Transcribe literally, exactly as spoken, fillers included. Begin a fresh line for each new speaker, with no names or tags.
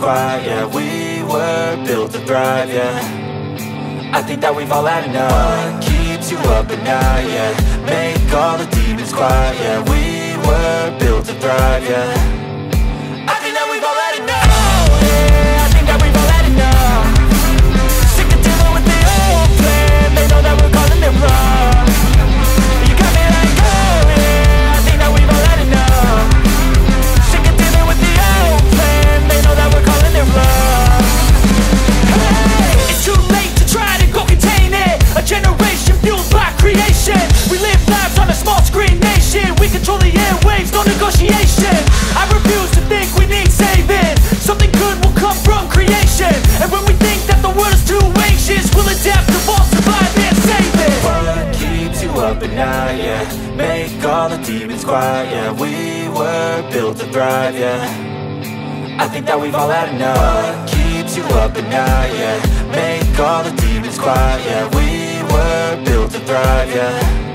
quiet, yeah. We were built to thrive, yeah. I think that we've all had enough. What keeps you up at night, yeah. Make all the demons quiet, yeah. We were built to thrive, yeah. I think that we've all had enough. Oh, yeah, I think that we've all had enough. Sick of dealing with the old plan. They know that we're calling it wrong. You got me like, oh yeah, I think that we've all had enough. Sick of dealing with the old plan. They know that we're calling it wrong. Hey, it's too late to try to go contain it. A generation fueled by creation. We live lives on a small screen nation. We control the airwaves, no negotiation. I refuse to think we need saving. Something good will come from creation. And when we think that the world is too anxious, we'll adapt, evolve, survive and save it. What keeps you up at night, yeah. Make all the demons quiet, yeah. We were built to thrive, yeah. I think that we've all had enough. What keeps you up at night, yeah. Make all the demons quiet, yeah. We were built to thrive, yeah.